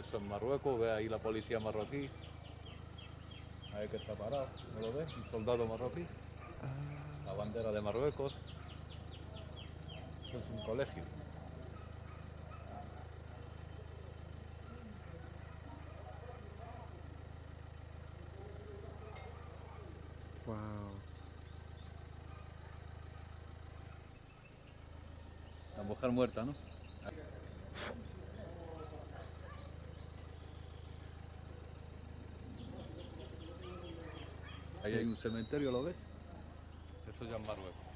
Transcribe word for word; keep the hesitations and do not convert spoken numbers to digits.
Eso en Marruecos, ve ahí la policía marroquí. Ahí que está parado, ¿no lo ves? Un soldado marroquí. La bandera de Marruecos. Eso es un colegio. Wow. La mujer muerta, ¿no? Ahí hay un cementerio, ¿lo ves? Eso ya en Marruecos.